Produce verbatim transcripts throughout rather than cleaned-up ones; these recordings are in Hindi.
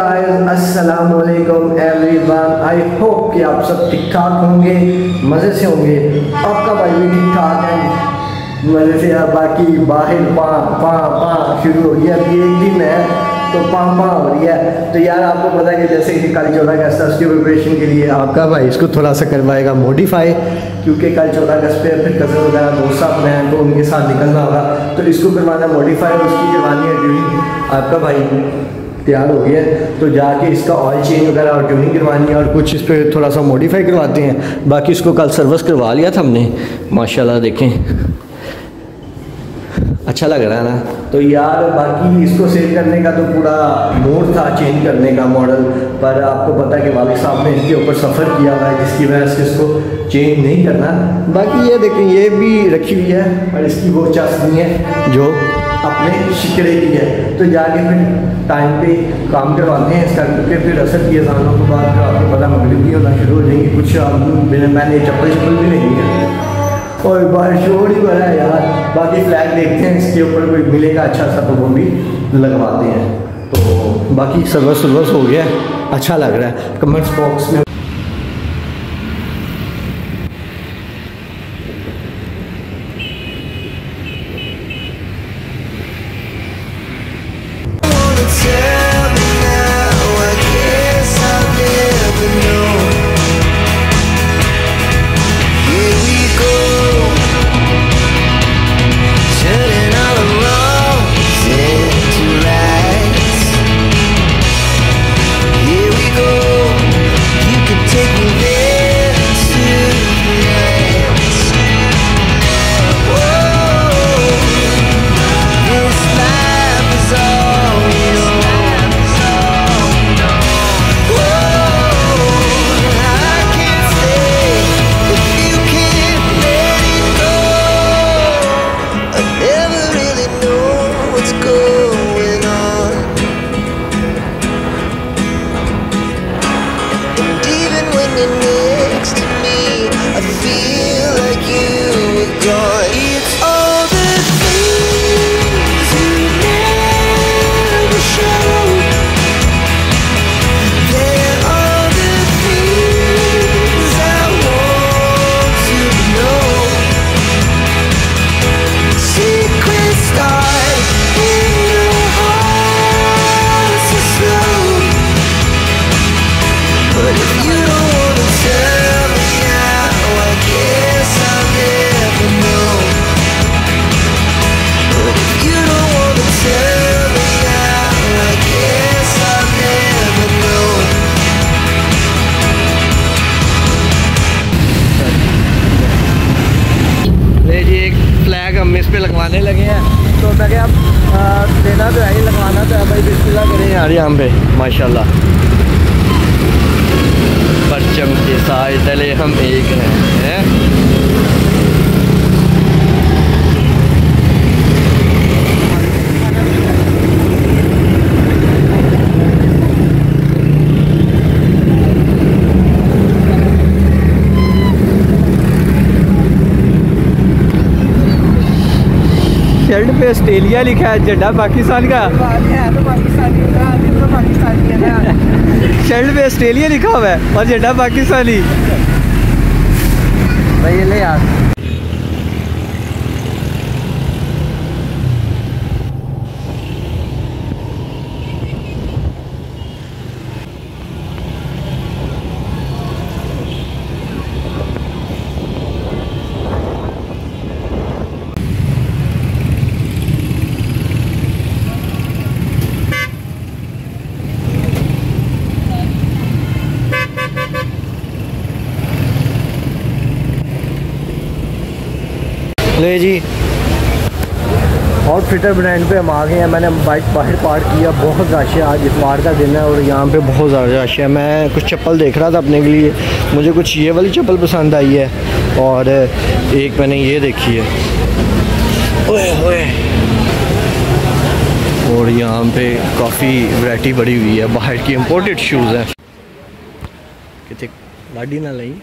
गाइस, अस्सलाम वालेकुम एवरीवन। आई होप कि आप सब ठीक ठाक होंगे, मज़े से होंगे। आपका भाई भी ठीक ठाक है, मज़े से। यार बाकी बाहर पा पा पा शुरू हो गया। अभी एक दिन है तो पा पा हो रही है। तो यार आपको पता है कि जैसे कि कल चौदह अगस्त है, उसकी प्रिपरेशन के लिए आपका भाई इसको थोड़ा सा करवाएगा मॉडिफाई, क्योंकि कल चौदह अगस्त पे फिर कज़न वगैरह दोस्त साहब हैं तो उनके साथ निकलना होगा। तो इसको करवाना मॉडिफाई और उसकी करवानी है ट्यूनिंग। आपका भाई तैयार हो गया तो जाके इसका ऑयल चेंज वगैरह और ट्यूनिंग करवानी है और कुछ इस पर थोड़ा सा मॉडिफाई करवाते हैं। बाकी इसको कल सर्विस करवा लिया था हमने, माशाल्लाह देखें अच्छा लग रहा है ना। तो यार बाकी इसको सेल करने का तो पूरा मूड था चेंज करने का मॉडल, पर आपको पता है कि वालिद साहब ने इसके ऊपर सफ़र किया हुआ है जिसकी वजह से इसको चेंज नहीं करना। बाकी ये देखें ये भी रखी हुई है और इसकी वो चाशनी है जो अपने शिकरे की है। तो जाके फिर टाइम पे काम करवाते हैं इसका, क्योंकि फिर असर की अजानों के बाद आपको पता मगरिब भी होना शुरू हो जाएंगी। कुछ मैंने चप्पल चप्पल भी नहीं है और बारिश हो ही बड़ा है यार। बाकी फ्लैग देखते हैं इसके ऊपर कोई मिलेगा अच्छा सा तो वो भी लगवाते हैं। तो बाकी सर्विस सर्विस हो गया, अच्छा लग रहा है। कमेंट्स बॉक्स में लगवाने लगे हैं। तो मैं क्या देना तो है ही, लगवाना तो है भाई। बिस्मिल्लाह करें यार यहाँ पे माशाल्लाह। परचम के साए तले हम एक हैं। शर्ट पे ऑस्ट्रेलिया लिखा है, झंडा पाकिस्तान का है तो पाकिस्तानी तो पाकिस्तानी है। शर्ट पे ऑस्ट्रेलिया लिखा हुआ है और झंडा पाकिस्तानी भाई। ये ले यार ले जी। आउटफिटर ब्रांड पे हम आ गए हैं। मैंने बाइक बाहर पार्क किया। बहुत रश है आज, इतवार का दिन है और यहाँ पे बहुत ज़्यादा रश है। मैं कुछ चप्पल देख रहा था अपने के लिए, मुझे कुछ ये वाली चप्पल पसंद आई है और एक मैंने ये देखी है। ओए ओए। और यहाँ पे काफ़ी वैरायटी बड़ी हुई है, बाहर की इम्पोर्टेड शूज़ हैं। कितने लाडी ना ली।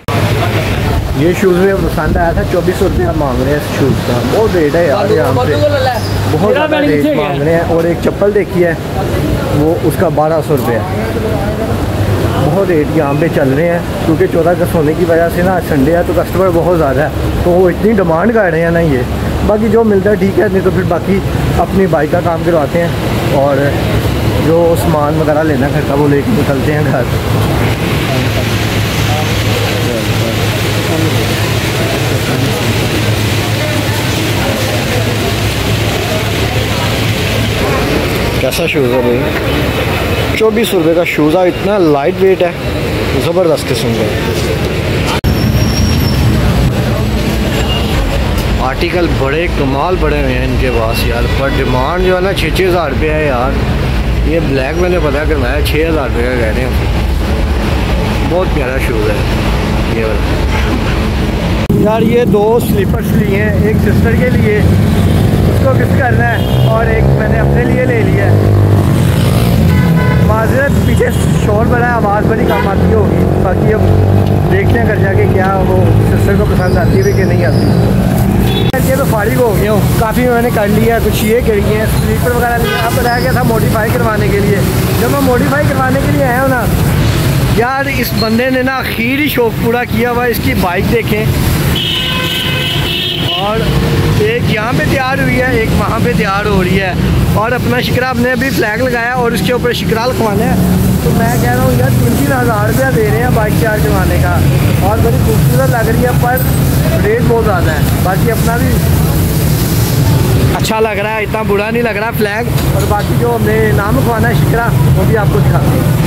ये शूज़ में पसंद आया था, चौबीस सौ रुपया मांग रहे हैं इस शूज़ का। बहुत रेट है यार यहाँ पे। बहुत ज़्यादा रेट मांग रहे हैं। और एक चप्पल देखी है वो उसका बारह सौ रुपये बहुत रेट यहाँ पे चल रहे हैं, क्योंकि चौदह अगस्त होने की वजह से ना संडे है तो कस्टमर बहुत ज़्यादा है, तो वो इतनी डिमांड कर रहे हैं ना ये। बाकी जो मिलता है ठीक है, नहीं तो फिर बाकी अपनी बाइक का काम करवाते हैं और जो सामान वगैरह लेना घर का वो लेके निकलते हैं घर। कैसा शूज़ है भाई? चौबीस रुपये का शूज़ है, इतना लाइट वेट है, ज़बरदस्त किस्म का। आर्टिकल बड़े कमाल बड़े हुए हैं इनके पास यार, पर डिमांड जो है ना छः छः हज़ार रुपये है यार। ये ब्लैक मैंने पता करवाया छः हज़ार रुपये का कह रहे हैं। बहुत प्यारा शूज़ है ये वाला यार। ये दो स्लीपर्स लिए हैं, एक सिस्टर के लिए उसको गिफ्ट करना है और एक मैंने अपने लिए ले लिया है। माजरत पीछे शोर बड़ा है, आवाज़ बड़ी कम आती होगी, बाकी अब देखते हैं घर जाके क्या वो सिस्टर को पसंद आती है कि नहीं आती। ये तो फारिग हो गया हूँ, काफ़ी मैंने कर लिया, कुछ ये करी हैं स्लीपर वगैरह लिए। अब रह गया था मॉडिफाई करवाने के लिए। जब मैं मॉडिफाई करवाने के लिए आया हूँ ना यार, इस बंदे ने ना आखिर ही शौक पूरा किया हुआ। इसकी बाइक देखें, और एक यहाँ पे तैयार हुई है, एक वहाँ पे तैयार हो रही है। और अपना शिकरा अपने अभी फ्लैग लगाया और उसके ऊपर शिकरा लिखवाना है। तो मैं कह रहा हूँ यार तीन तीन हज़ार रुपया दे रहे हैं बाइक तैयार करवाने का, और बड़ी खूबसूरत लग रही है, पर रेट बहुत ज़्यादा है। बाकी अपना भी अच्छा लग रहा है, इतना बुरा नहीं लग रहा फ्लैग। और बाकी जो हमने नाम लिखवाना है शिकरा, वो भी आपको दिखाते हैं।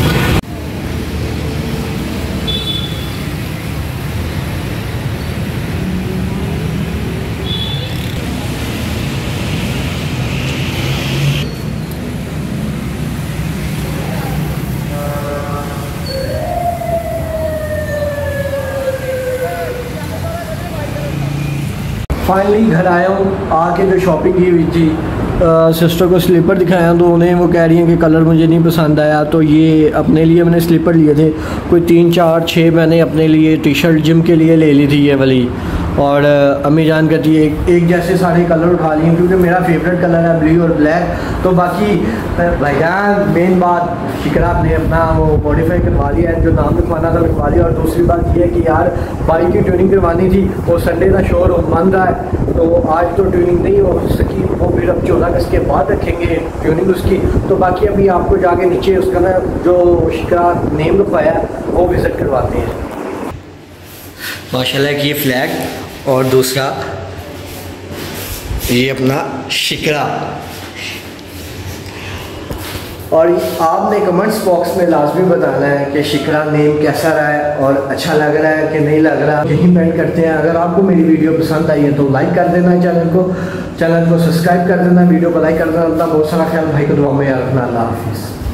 फाइनली घर आया हूँ, आके जो शॉपिंग की हुई थी, सिस्टर को स्लीपर दिखाया तो उन्हें वो कह रही हैं कि कलर मुझे नहीं पसंद आया। तो ये अपने लिए मैंने स्लीपर लिए थे, कोई तीन चार छः मैंने अपने लिए टी शर्ट जिम के लिए ले ली थी ये वाली। और अम्मी जान कहती है एक, एक जैसे सारे कलर उठा लिए, क्योंकि मेरा फेवरेट कलर है ब्लू और ब्लैक। तो बाकी भाईजान मेन बात शिकरा ने अपना वो मॉडिफाई करवा लिया है, जो नाम लिखवाना था लिखवा लिया। और दूसरी बात ये है कि यार बाइक की ट्यूनिंग करवानी थी, वो संडे का शोरूम बंद रहा है, तो आज तो ट्यूनिंग नहीं हो सकी, वो फिर अब चौदह अगस्त के बाद रखेंगे ट्यूनिंग उसकी। तो बाकी अभी आपको जाके नीचे उसका ना जो शिकरा नेम लिखवाया वो विज़िट करवाते हैं। माशाल्लाह कि ये फ्लैग और दूसरा ये अपना शिकरा। और आपने कमेंट्स बॉक्स में लाजमी बताना है कि शिकरा नेम कैसा रहा है और अच्छा लग रहा है कि नहीं लग रहा, यही कमेंट करते हैं। अगर आपको मेरी वीडियो पसंद आई है तो लाइक कर देना, चैनल को चैनल को सब्सक्राइब कर देना, वीडियो को लाइक कर देना। बहुत सारा ख्याल भाई को दुआ में याद रखना। अल्लाह हाफिज़।